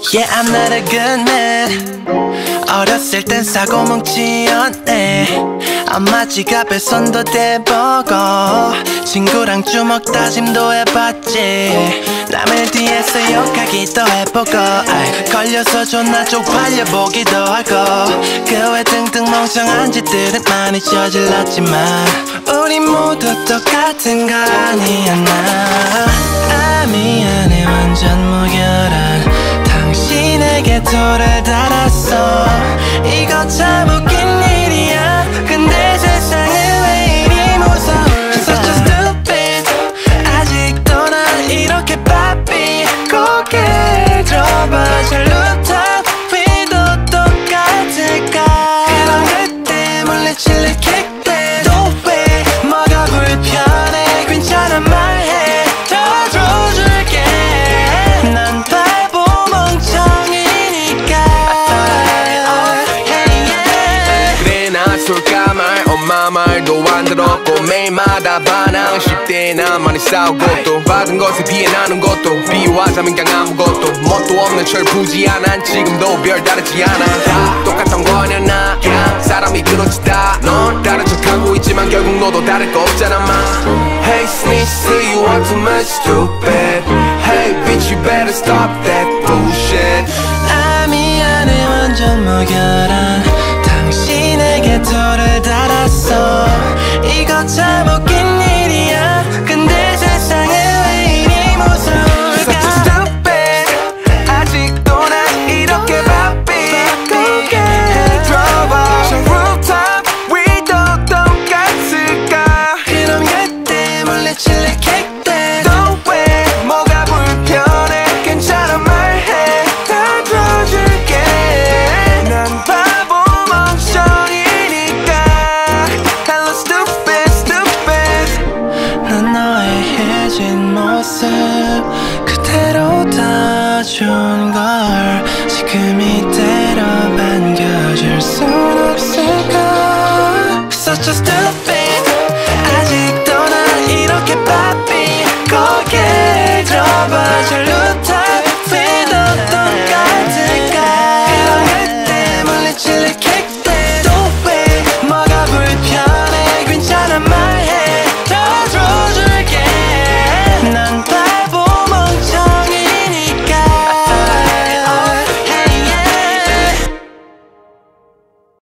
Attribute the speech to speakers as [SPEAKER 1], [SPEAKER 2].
[SPEAKER 1] Yeah, I'm not a good man. 어렸을 땐 사고뭉치였네. 엄마 지갑에 손도 대보고 친구랑 주먹 다짐도 해봤지. 남을 뒤에서 욕하기도 해보고 걸려서 존나 쪽팔려 보기도 하고 그 외 등등 멍청한 짓들은 많이 저질렀지만 우리 모두 똑같은 거 아니었나. 아 미안해 완전 무결한 당신에게 돌을 달았어. 이거 참 웃긴 일이야. 근데 세상은 왜 이리 무서울까. Such a stupid. 아직도 난 이렇게 바삐. 고개 들어봐 잘못한 위도 똑같을까. 그럼 그때 물리칠래 킥대. 또 왜 뭐가 불편해. 괜찮아 말해. 더 들어줄게. 난 바보 멍청이니까.
[SPEAKER 2] 그래 나 쏠까 말 엄마 말도 안 들었고 매일마다 반항 10대에 난 많이 싸우고 또 받은 것에 비해 나눈 것도 비유하자면 그냥 아무것도 뭣도 없는 철부지야. 난 지금도 별다르지 않아. 다 똑같던 거냐 나 그냥 사람이 그렇지 다. 넌 다른 척하고 있지만 결국 너도 다를 거 없잖아 마. Hey Smith you are too much stupid. Hey bitch you better stop that bullshit.
[SPEAKER 1] 아 미안해 완전 무결한 당신에게 돌을